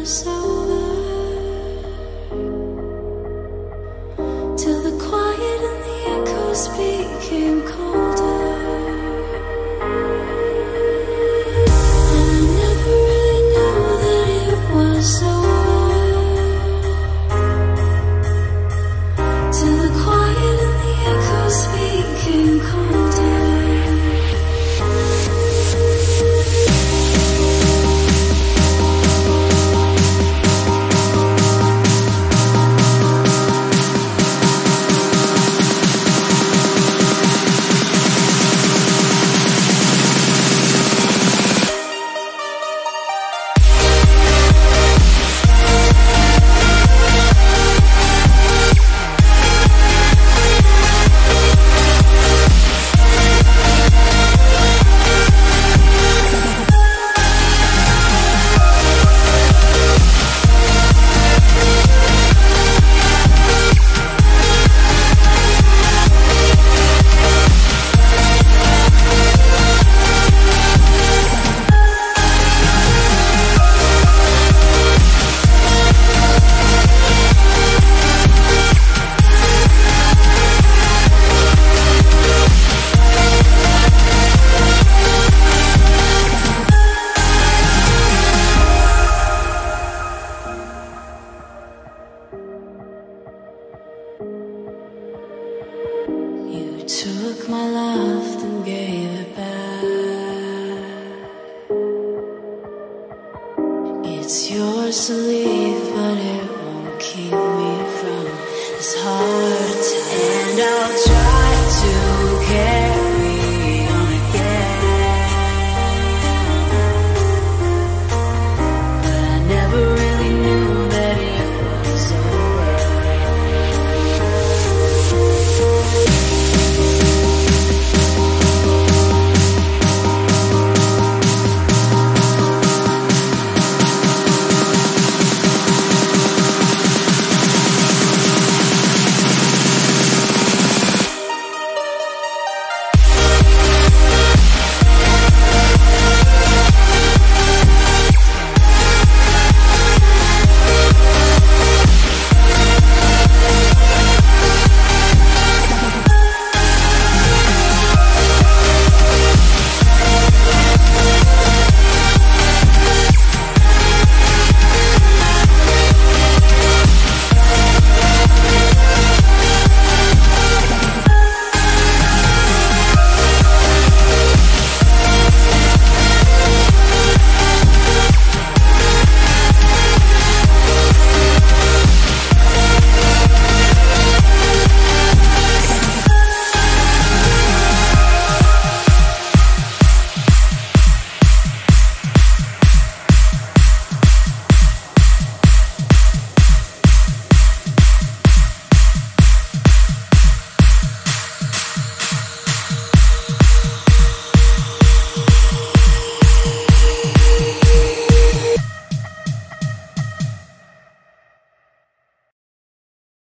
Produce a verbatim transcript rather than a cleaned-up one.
was over, till the quiet and the echoes became colder. And I never really knew that it was over, till the quiet and the echoes became colder. Took my love and gave it back. It's yours to leave, but it won't keep me from this heart attack. And I'll try to care.